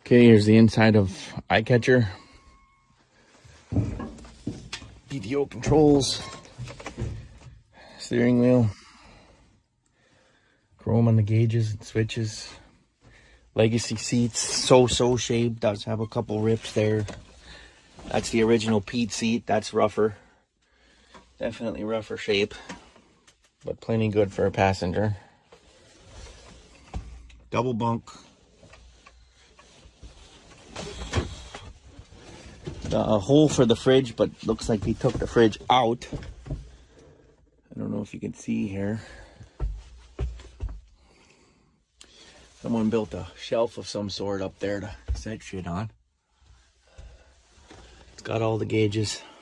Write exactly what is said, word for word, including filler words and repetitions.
Okay, here's the inside of eye catcher. P T O controls. Steering wheel. Chrome on the gauges and switches. Legacy seats, so-so shape. Does have a couple rips there. That's the original Pete seat. That's rougher. Definitely rougher shape. But plenty good for a passenger. Double bunk. A hole for the fridge, but looks like he took the fridge out. I don't know if you can see here. Someone built a shelf of some sort up there to set shit on. It's got all the gauges.